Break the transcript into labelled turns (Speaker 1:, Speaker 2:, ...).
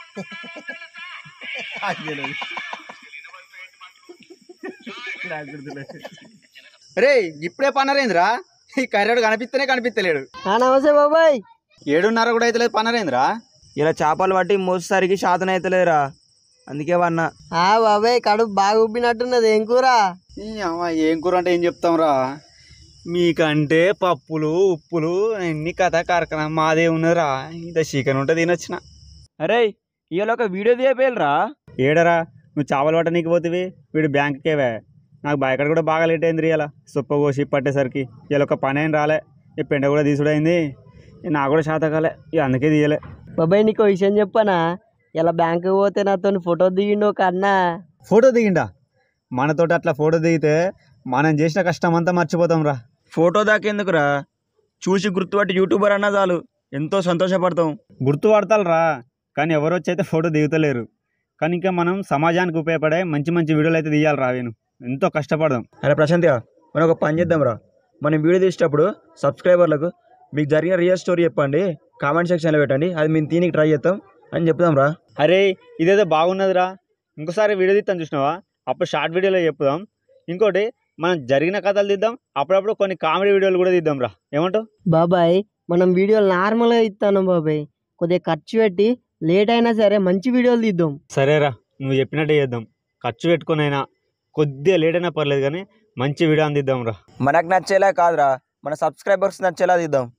Speaker 1: రే ఇప్పుడే పన్నరేంద్రా ఈ కర్రెడు కనిపిస్తలేడు.
Speaker 2: నమస్తే బాబాయ్.
Speaker 1: 7:30 కూడా అయితే లేదు పన్నరేంద్రా.
Speaker 3: ఇలా చేపలు పట్టి మోసేసరికి శాతం అవుతలేదురా, అందుకే వన్నా.
Speaker 2: బాబాయ్ కడుపు బాగా ఉబ్బినట్టున్నది. ఏం కూర?
Speaker 1: ఏం కూర అంటే ఏం చెప్తాం రా, మీకంటే పప్పులు ఉప్పులు ఎన్ని కథ కార్ఖానా మాదే ఉన్నదిరా. ఇంత చికెన్ ఉంటే తినొచ్చిన.
Speaker 3: అరే ఇవాళ ఒక వీడియో తీయపోయారా?
Speaker 1: ఏడరా నువ్వు చేపలు పట్టనీకి పోతివి, వీడు బ్యాంకుకేవే. నాకు బయకడ కూడా బాగా లేట్ అయింది. ఇలా సొప్ప కోసి పట్టేసరికి ఇలా ఒక పని అయిన రాలే, ఈ పెండ కూడా తీసుడైంది. నాకు కూడా శాత కాలే, ఇక అందుకే తీయలే.
Speaker 2: బాబాయ్ నీకు విషయం చెప్పనా, ఇలా బ్యాంకు పోతే నాతో ఫోటో దిగిండు ఒక అన్న.
Speaker 1: ఫోటో దిగిండా? మనతోటి అట్లా ఫోటో దిగితే మనం చేసిన కష్టం అంతా మర్చిపోతాం రా.
Speaker 3: ఫోటో దాకెందుకురా, చూసి గుర్తుపట్టి యూట్యూబర్ అన్నా చాలు ఎంతో సంతోషపడతాం.
Speaker 1: గుర్తుపడతారా, కానీ ఎవరు వచ్చి అయితే ఫోటో దిగుతలేరు. కానీ ఇంకా మనం సమాజానికి ఉపయోగపడే మంచి మంచి వీడియోలు అయితే తీయాలి రా. నేను ఎంతో కష్టపడదాం.
Speaker 3: అరే ప్రశాంత్గా మనం ఒక పని చేద్దాం రా, మనం వీడియో తీసేటప్పుడు సబ్స్క్రైబర్లకు మీకు జరిగిన రియల్ స్టోరీ చెప్పండి, కామెంట్ సెక్షన్లో పెట్టండి, అది మేము తీనికి ట్రై చేస్తాం అని చెప్దాం రా.
Speaker 1: అరే ఇదేదో బాగున్నదిరా, ఇంకోసారి వీడియో తీస్తాను చూసినావా, అప్పుడు షార్ట్ వీడియోలో చెప్దాం. ఇంకోటి మనం జరిగిన కథలు తీద్దాం, అప్పుడప్పుడు కొన్ని కామెడీ వీడియోలు కూడా తీద్దాం రా. ఏమంటావు?
Speaker 2: బాబాయ్ మనం వీడియోలు నార్మల్గా ఇస్తాను బాబాయ్, కొద్దిగా ఖర్చు పెట్టి లేట్ అయినా సరే మంచి వీడియోలు తీద్దాం.
Speaker 1: సరేరా, నువ్వు చెప్పినట్టే చేద్దాం. ఖర్చు పెట్టుకుని అయినా కొద్దిగా లేట్ అయినా పర్లేదు, కానీ మంచి వీడియో అందిద్దాం రా.
Speaker 3: మనకు నచ్చేలా కాదురా, మన సబ్స్క్రైబర్స్ నచ్చేలా తీద్దాం.